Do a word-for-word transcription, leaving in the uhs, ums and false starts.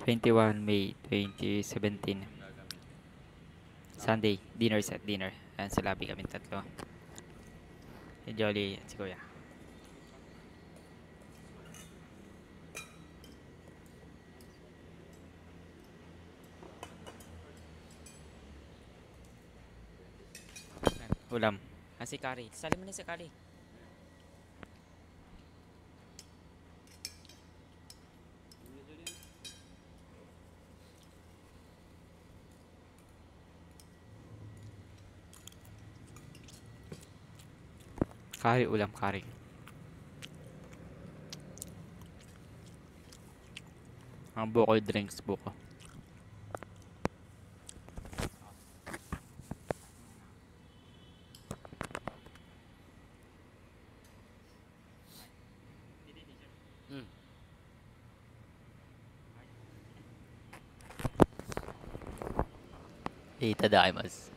twenty-one May twenty seventeen. Sunday, dinner set, dinner. Ayan, sa lobby kami tatlo. Si Jolly at si Kuya. Ayan, ulam. Ah, si Kari. Sali mo na si Kari. Kari, ulam, kari. Ang buko drinks, buko. Mm. Itadakimasu.